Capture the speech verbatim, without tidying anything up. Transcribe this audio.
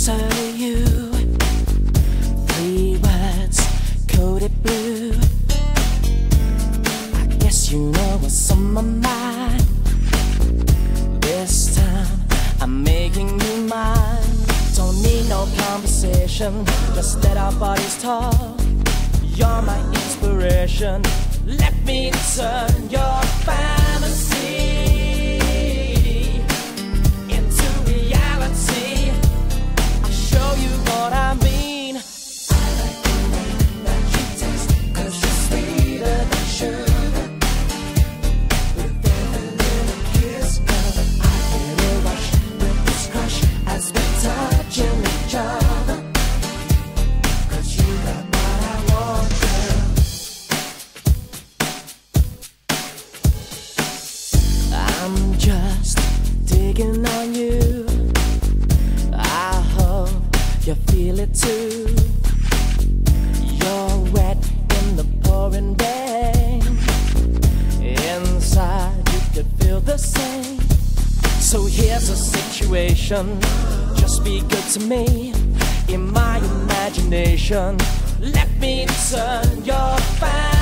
closer to you. Three words coded blue. I guess you know what's on my mind. This time I'm making you mine. Don't need no conversation, just let our bodies talk. You're my inspiration. Let me turn your fantasy into reality. I'll show you what I mean. I like the way that you taste, 'cause you're sweeter than sugar. With every little kiss, girl, I get a rush with this crush as we're touching each other. 'Cause you got what I want, girl. I'm just digging on you. I hope you feel it too. You're wet in the pouring rain. Inside you could feel the same. So here's a situation. Just be good to me. In my imagination, let me turn your fan.